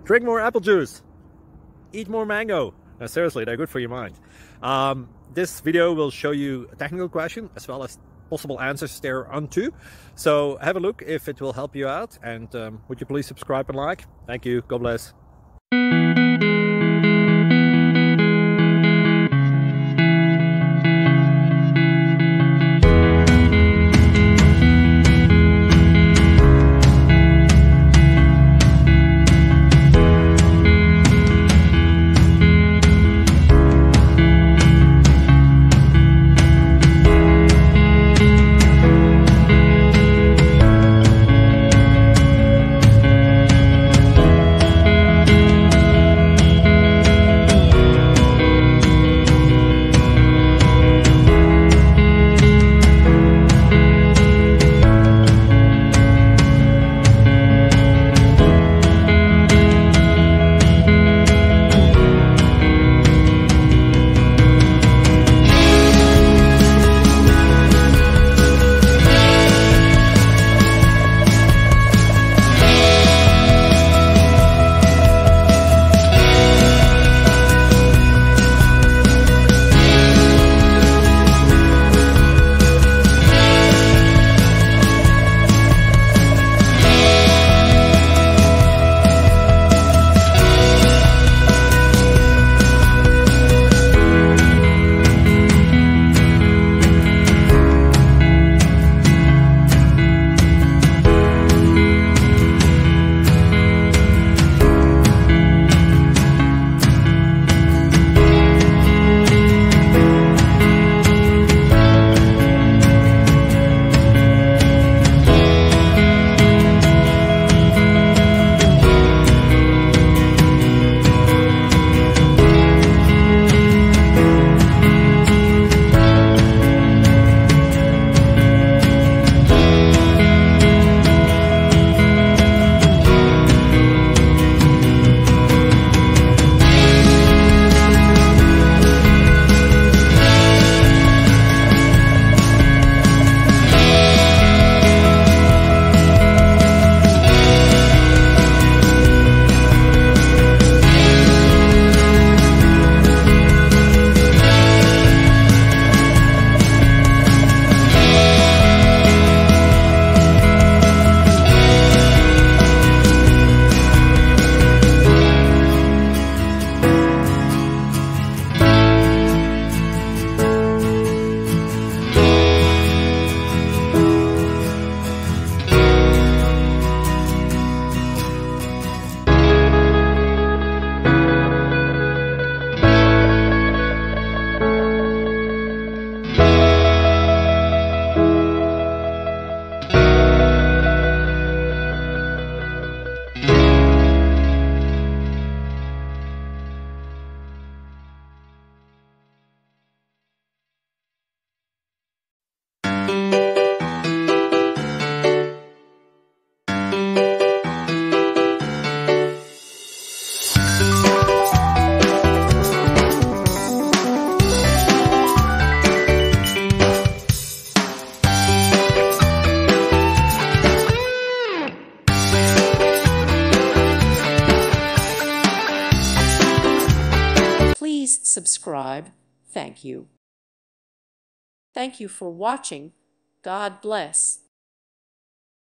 Drink more apple juice. Eat more mango. No, seriously, they're good for your mind. This video will show you a technical question as well as possible answers thereunto. So have a look if it will help you out, and would you please subscribe and like? Thank you. God bless. Please subscribe. Thank you. Thank you for watching. God bless.